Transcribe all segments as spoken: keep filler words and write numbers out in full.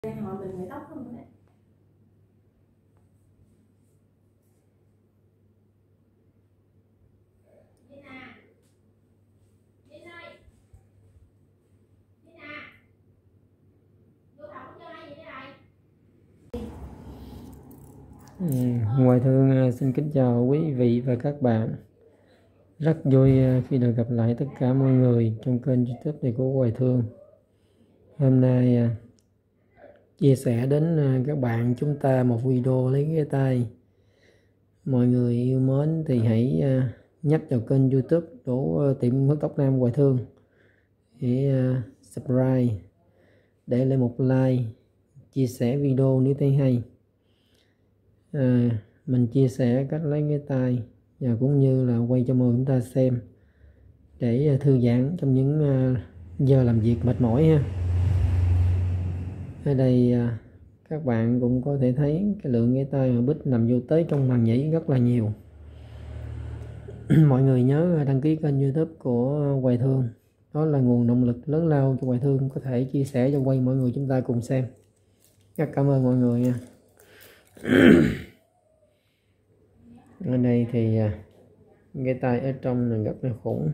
Họ mình người tóc không đấy. Ừ, Hoài Thương xin kính chào quý vị và các bạn. Rất vui khi được gặp lại tất cả mọi người trong kênh YouTube này của Hoài Thương. Hôm nay chia sẻ đến các bạn chúng ta một video lấy ghế tay. Mọi người yêu mến thì hãy nhấp vào kênh YouTube của tiệm hớt tóc nam Hoài Thương để subscribe, để lại một like, chia sẻ video nếu thấy hay. À, mình chia sẻ cách lấy ghế tay và cũng như là quay cho mọi người chúng ta xem để thư giãn trong những giờ làm việc mệt mỏi ha. Ở đây các bạn cũng có thể thấy cái lượng ghế tay mà Bích nằm vô tới trong màn nhĩ rất là nhiều. Mọi người nhớ đăng ký kênh YouTube của Hoài Thương, đó là nguồn động lực lớn lao cho Hoài Thương có thể chia sẻ cho quay mọi người chúng ta cùng xem. Rất cảm ơn mọi người nha. Ở đây thì ghế tay ở trong là rất là khủng.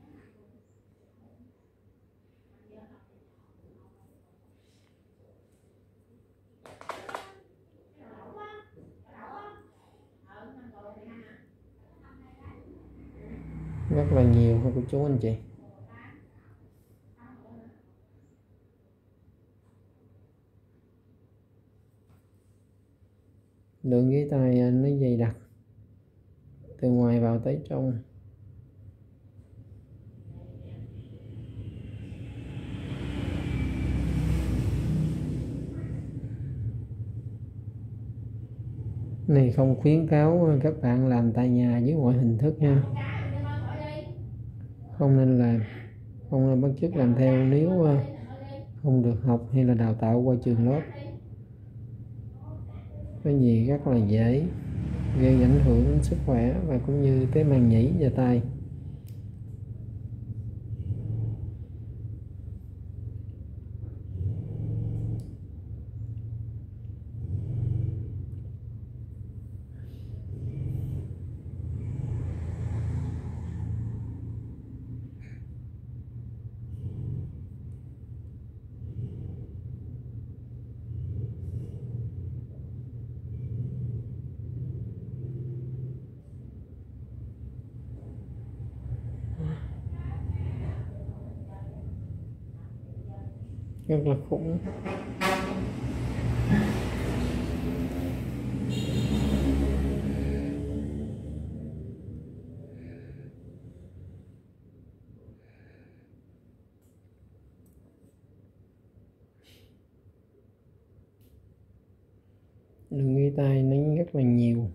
Rất là nhiều các cô chú anh chị. Lượng ghế tay nó dày đặc từ ngoài vào tới trong. Này không khuyến cáo các bạn làm tại nhà với mọi hình thức nha, không nên làm, không nên bắt chước làm theo nếu không được học hay là đào tạo qua trường lớp. Cái gì rất là dễ gây ảnh hưởng đến sức khỏe và cũng như tới màng nhĩ và tay. Rất là khủng. Đường ghế tay nó rất là nhiều.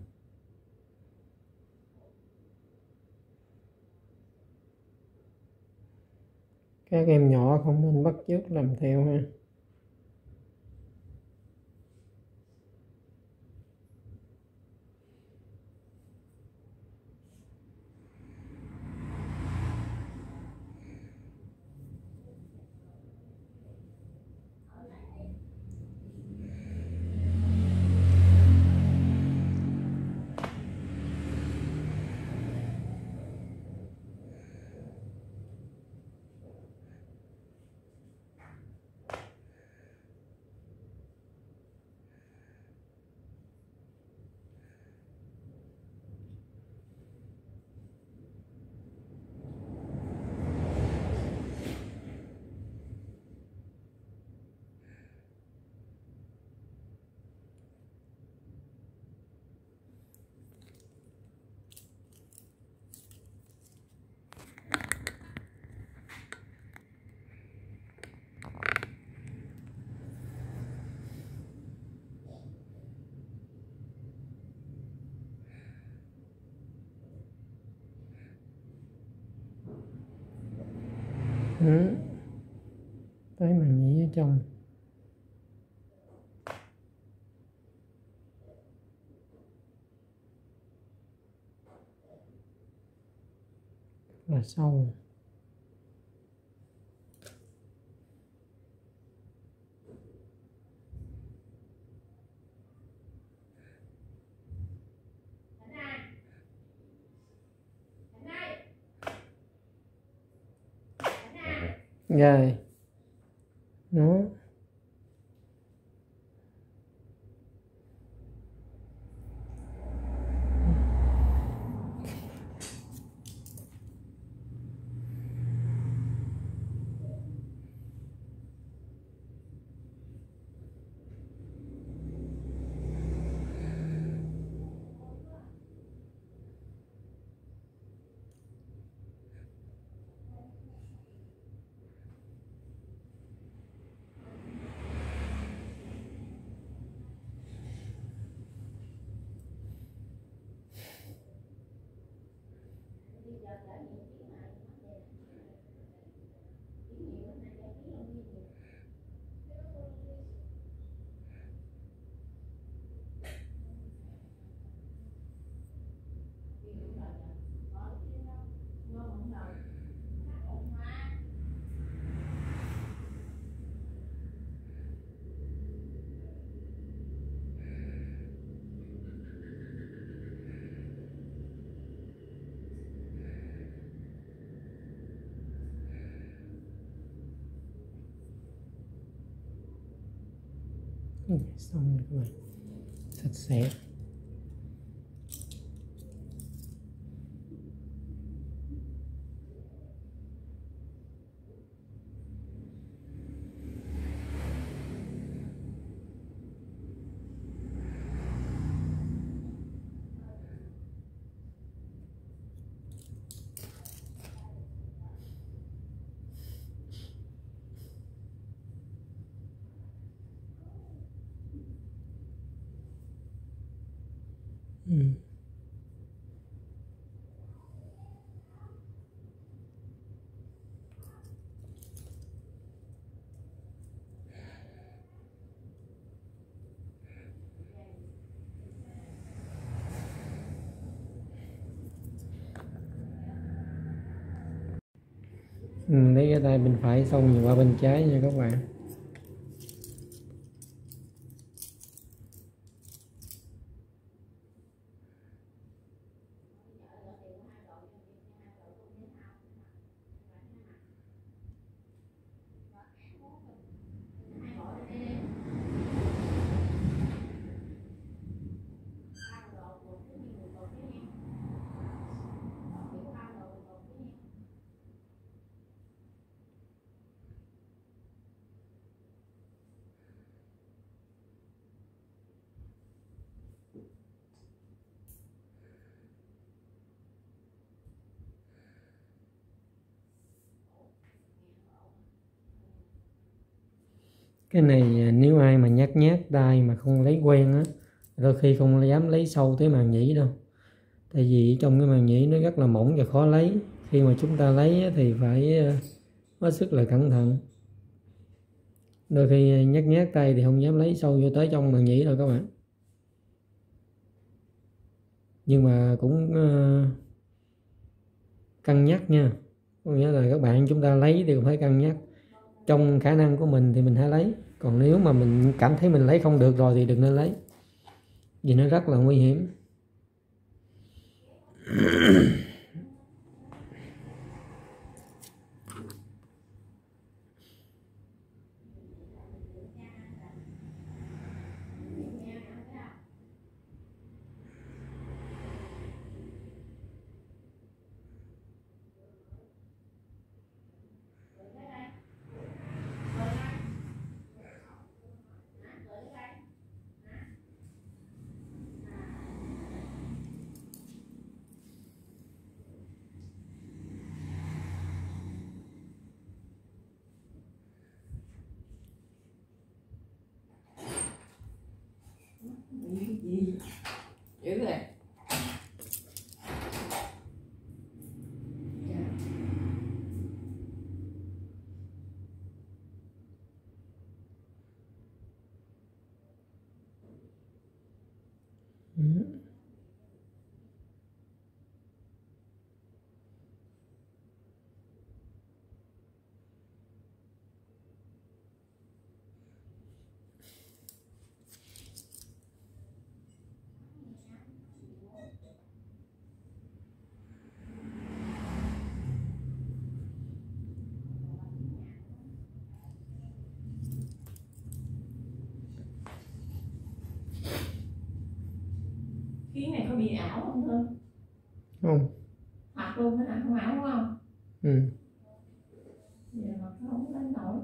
Các em nhỏ không nên bắt chước làm theo ha. Ừ. Tới màng nhĩ ở trong. Là sâu. Rồi nó xong rồi các bạn, sạch sẽ. Ừ. Ừ, lấy cái tay bên phải xong rồi qua bên trái nha các bạn. Cái này nếu ai mà nhát nhát tay mà không lấy quen á, đôi khi không dám lấy sâu tới màng nhĩ đâu. Tại vì trong cái màng nhĩ nó rất là mỏng và khó lấy. Khi mà chúng ta lấy thì phải hết sức là cẩn thận. Đôi khi nhát nhát tay thì không dám lấy sâu vô tới trong màng nhĩ đâu các bạn. Nhưng mà cũng uh, cân nhắc nha. Có nghĩa là các bạn chúng ta lấy thì cũng phải cân nhắc. Trong khả năng của mình thì mình hãy lấy. Còn nếu mà mình cảm thấy mình lấy không được rồi thì đừng nên lấy. Vì nó rất là nguy hiểm. Dữ rồi. Ừ. Tiếng này có bị ảo không Thương? Không. Thật luôn đó hả? Không ảo đúng không? Ừ. Giờ mà không đánh nổi.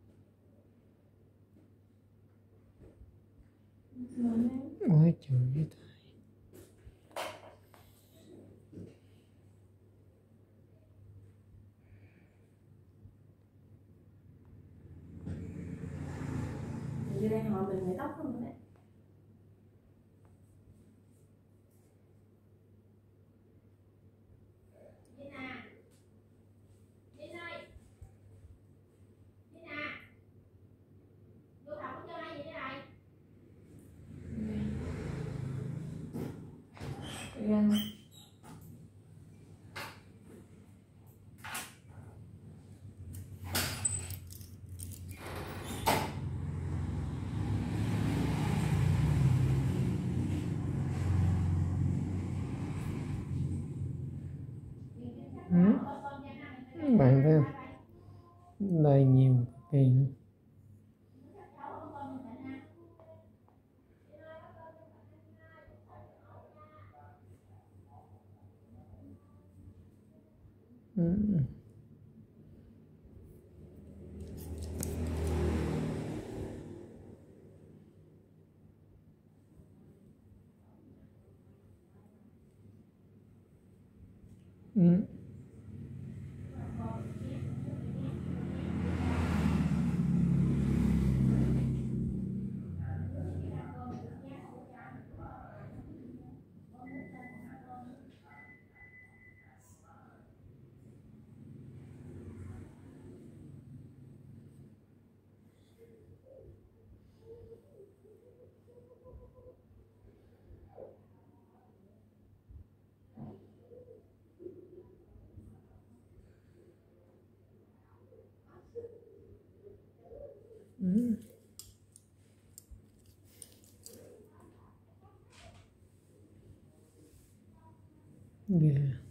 Ôi trời ơi. Như đang hỏi mình người tóc không đấy. Yeah. Ừ. Bạn thấy không? Đây nhiều tiền. Ừ. Ừ. Ừ. Yeah.